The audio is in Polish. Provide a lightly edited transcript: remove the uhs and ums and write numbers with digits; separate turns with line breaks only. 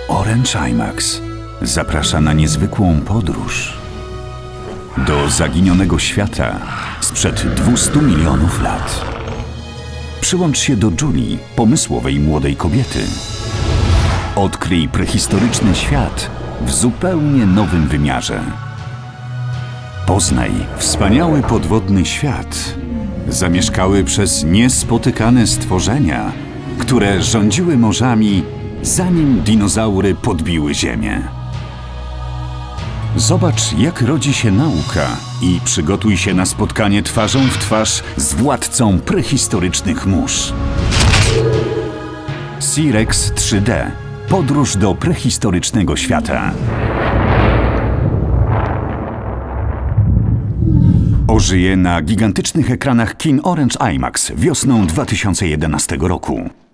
Orange IMAX zaprasza na niezwykłą podróż do zaginionego świata sprzed 200 milionów lat. Przyłącz się do Julie, pomysłowej młodej kobiety. Odkryj prehistoryczny świat w zupełnie nowym wymiarze. Poznaj wspaniały podwodny świat, zamieszkały przez niespotykane stworzenia, które rządziły morzami, zanim dinozaury podbiły ziemię. Zobacz, jak rodzi się nauka i przygotuj się na spotkanie twarzą w twarz z władcą prehistorycznych mórz. T-Rex 3D. Podróż do prehistorycznego świata. Ożyje na gigantycznych ekranach kin Orange IMAX wiosną 2011 roku.